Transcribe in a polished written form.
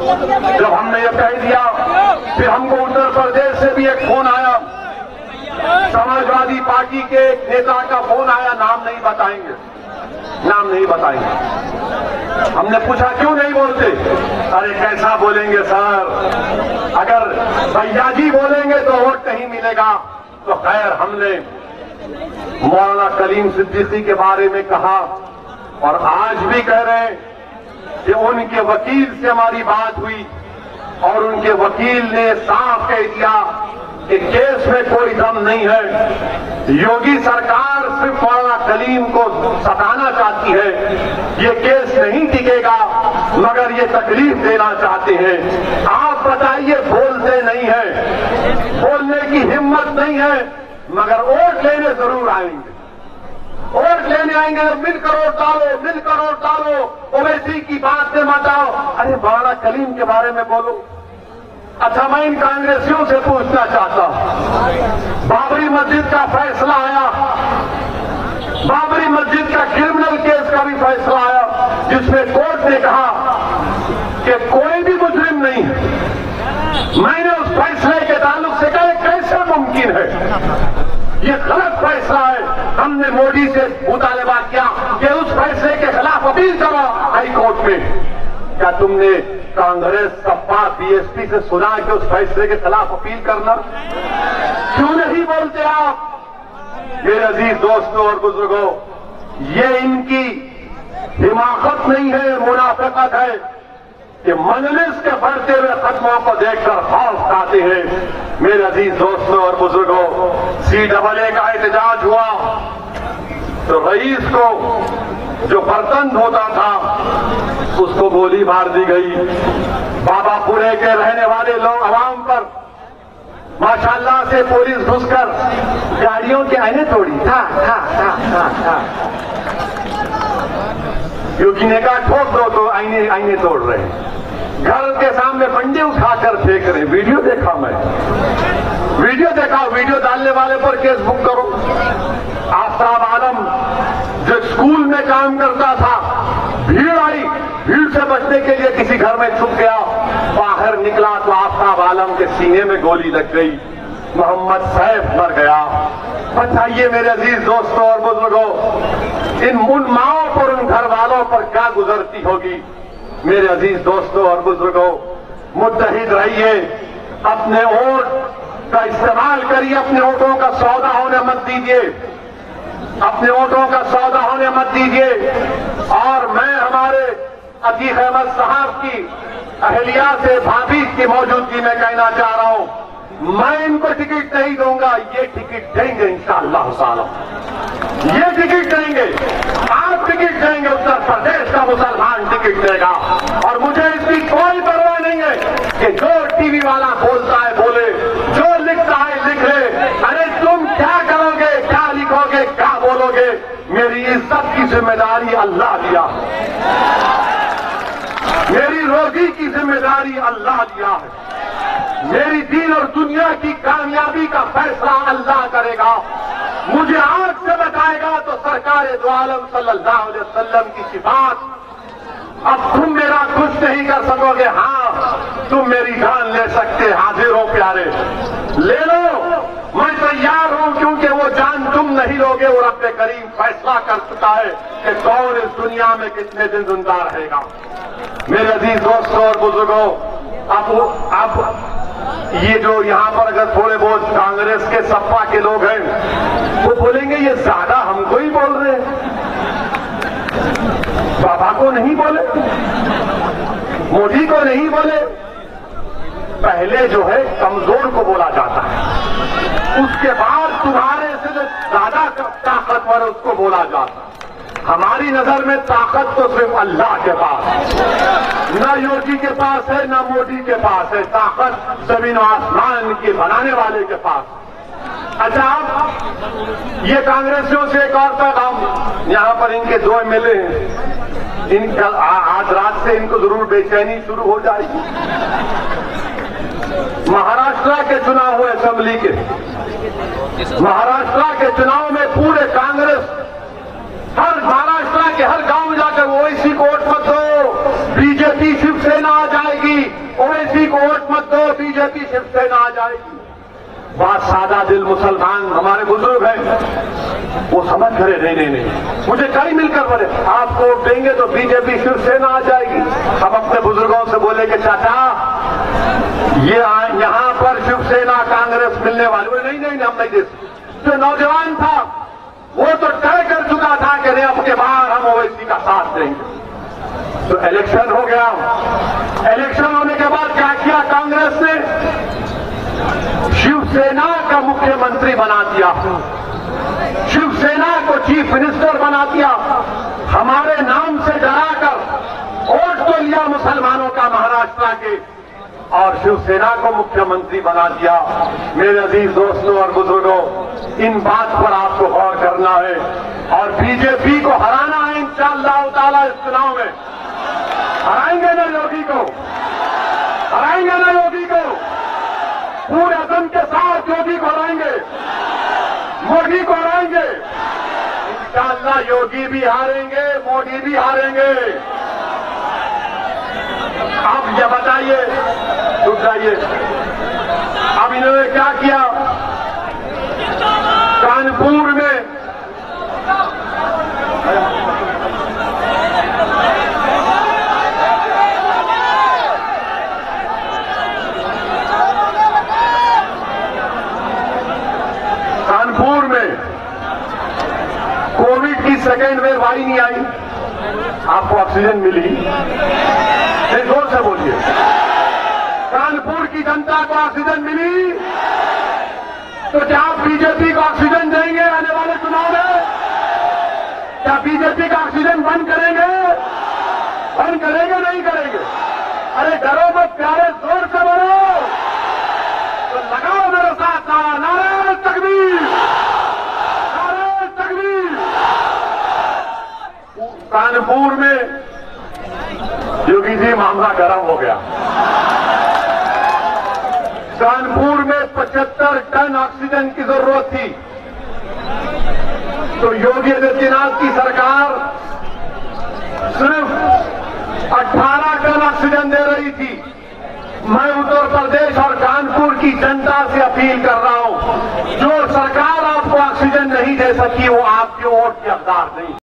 जब हमने ये कह दिया, फिर हमको उत्तर प्रदेश से भी एक फोन आया, समाजवादी पार्टी के एक नेता का फोन आया, नाम नहीं बताएंगे, नाम नहीं बताएंगे। हमने पूछा क्यों नहीं बोलते? अरे कैसा बोलेंगे सर, अगर भैया जी बोलेंगे तो वोट नहीं मिलेगा। तो खैर हमने मौलाना कलीम सिद्दीकी के बारे में कहा और आज भी कह रहे हैं कि उनके वकील से हमारी बात हुई और उनके वकील ने साफ कह दिया कि केस में कोई दम नहीं है। योगी सरकार सिर्फ मौलाना कलीम को सताना चाहती है, ये केस नहीं टिकेगा मगर ये तकलीफ देना चाहते हैं। आप बताइए, बोलते नहीं है, बोलने की हिम्मत नहीं है मगर वोट लेने जरूर आएंगे, वोट लेने आएंगे। मिलकर वोट डालो, मिलकर वोट डालो, ओवैसी की बात से मचाओ। अरे मौलाना कलीम के बारे में बोलो। अच्छा, मैं इन कांग्रेसियों से पूछना चाहता हूं, बाबरी मस्जिद का फैसला आया, बाबरी मस्जिद का क्रिमिनल केस का भी फैसला आया जिसमें कोर्ट ने कहा कि कोई भी मुजरिम नहीं है। मैंने उस फैसले के ताल्लुक से कहा कैसे मुमकिन है, ये गलत फैसला है। हमने मोदी से मुतालबा किया कि उस फैसले के खिलाफ अपील करो हाई कोर्ट में। क्या तुमने कांग्रेस, सपा, बीएसपी से सुना कि उस फैसले के खिलाफ अपील करना? क्यों नहीं बोलते आप? मेरे अजीज दोस्तों और बुजुर्गों, ये इनकी हिमाकत नहीं है, मुनाफिकत है कि मजलिस के बढ़ते हुए खत्मों को देखकर खौफ खाते हैं। मेरे अजीज दोस्तों और बुजुर्गों, CAA का एहतजाज हुआ तो रईस को जो बर्तन धोता था उसको गोली मार दी गई। बाबापुरे के रहने वाले लोग आवाम पर माशाल्लाह से पुलिस घुसकर गाड़ियों के आईने तोड़ी था क्योंकि ने कहा ठोक दो तो आईने तोड़ रहे हैं। घर के सामने बंडे उठाकर फेंक रहे। वीडियो देखा मैं, वीडियो देखा, वीडियो डालने वाले पर केस बुक करो। आफ्ताब आलम जो स्कूल में काम करता था, भीड़ आई, भीड़ से बचने के लिए किसी घर में छुप गया, बाहर निकला तो आफ्ताब आलम के सीने में गोली लग गई, मोहम्मद सैफ मर गया। बताइए मेरे अजीज दोस्तों और बुजुर्गों, इन उन माओं पर, उन घर वालों पर क्या गुजरती होगी। मेरे अजीज दोस्तों और बुजुर्गों, मुत्तहिद रहिए, अपने वोट का इस्तेमाल करिए, अपने वोटों का सौदा होने मत दीजिए, अपने वोटों का सौदा होने मत दीजिए। और मैं हमारे अतीक अहमद साहब की अहलिया से, भाभी की मौजूदगी में कहना चाह रहा हूं, मैं इनको टिकट नहीं दूंगा, ये टिकट देंगे इंशाअल्लाह ताला, ये टिकट देंगे, आप टिकट देंगे, उत्तर प्रदेश का मुसलमान टिकट देगा। और मुझे इसकी कोई परवाह नहीं है कि जो टीवी वाला बोलता है बोले, जो लिखता है लिख ले। अरे तुम क्या करोगे, क्या लिखोगे, क्या बोलोगे, मेरी इज्जत की जिम्मेदारी अल्लाह दिया है, मेरी रोजी की जिम्मेदारी अल्लाह दिया है, मेरी दीन और दुनिया की कामयाबी का फैसला अल्लाह करेगा। मुझे आंख से बताएगा तो सरकार दो आलम सल्लल्लाहु अलैहि वसल्लम की सिफात। अब तुम मेरा कुछ नहीं कर सकोगे, हाँ तुम मेरी जान ले सकते, हाजिर हो प्यारे, ले लो, मैं तैयार हूं, क्योंकि वो जान तुम नहीं लोगे, वो रब करीम फैसला कर चुका है कि कौन इस दुनिया में कितने दिन जिंदा रहेगा। मेरे अजीज दोस्तों और बुजुर्गों, अब ये जो यहाँ पर अगर थोड़े बहुत कांग्रेस के, सपा के लोग हैं, वो बोलेंगे ये ज्यादा हमको ही बोल रहे हैं, बाबा को नहीं बोले, मोदी को नहीं बोले। पहले जो है कमजोर को बोला जाता है, उसके बाद तुम्हारे से जो ज्यादा ताकतवर है उसको बोला जाता है। हमारी नजर में ताकत तो सिर्फ अल्लाह के पास है, न योगी के पास है, न मोदी के पास है, ताकत जमीन और आसमान की बनाने वाले के पास। अच्छा, अब ये कांग्रेसियों से एक और पैगाम, यहाँ पर इनके दो MLA हैं, इनका आज रात से इनको जरूर बेचैनी शुरू हो जाएगी। महाराष्ट्र के चुनाव हुए असेंबली के, महाराष्ट्र के चुनाव में पूरे कांग्रेस हर महाराष्ट्र के हर गांव में जाकर वो इसी को वोट मत दो, बीजेपी शिवसेना आ जाएगी, बीजेपी शिवसेना आ जाएगी। बात सादा दिल मुसलमान हमारे बुजुर्ग हैं, वो समझ करे नहीं, मुझे कई मिलकर बोले आप वोट देंगे तो बीजेपी शिवसेना आ जाएगी। हम अपने बुजुर्गों से बोले कि चाचा ये यहाँ पर शिवसेना कांग्रेस मिलने वाले, बोले नहीं हम नहीं दे सकते। जो नौजवान था वो तो तय कर चुका था कि नहीं अब के बाद हम ओवैसी का साथ देंगे। तो इलेक्शन हो गया, इलेक्शन होने के बाद क्या किया कांग्रेस ने, शिवसेना का मुख्यमंत्री बना दिया, शिवसेना को चीफ मिनिस्टर बना दिया, हमारे नाम से डराकर वोट तो लिया मुसलमानों का महाराष्ट्र के और शिवसेना को मुख्यमंत्री बना दिया। मेरे अजीज दोस्तों और बुजुर्गों, इन बात पर आपको गौर करना है और बीजेपी को हराना है इंशाअल्लाह ताला। इस चुनाव में हराएंगे ना योगी को, हराएंगे ना योगी को, पूरे दम के साथ योगी को हराएंगे, मोदी को हराएंगे इंशाअल्लाह। योगी भी हारेंगे, मोदी भी हारेंगे। अब ये बताइए, रुक जाइए, अब इन्होंने क्या किया कानपुर में, कानपुर में कोविड की सेकेंड वेव आई नहीं आई, आपको ऑक्सीजन मिली, जोर से बोलिए, कानपुर की जनता को ऑक्सीजन मिली, तो क्या आप बीजेपी को ऑक्सीजन देंगे आने वाले चुनाव में? क्या बीजेपी का ऑक्सीजन बंद करेंगे? बंद करेंगे नहीं करेंगे? अरे डरो मत प्यारे, जोर से बोलो, तो लगाओ मेरे साथ नारा, नारे तकबीर, नारे तकबीर। कानपुर में योगी जी मामला गर्म हो गया, कानपुर में 75 टन ऑक्सीजन की जरूरत थी, तो योगी आदित्यनाथ की सरकार सिर्फ 18 टन ऑक्सीजन दे रही थी। मैं उत्तर प्रदेश और कानपुर की जनता से अपील कर रहा हूं, जो सरकार आपको ऑक्सीजन नहीं दे सकी वो आपके वोट की हकदार नहीं।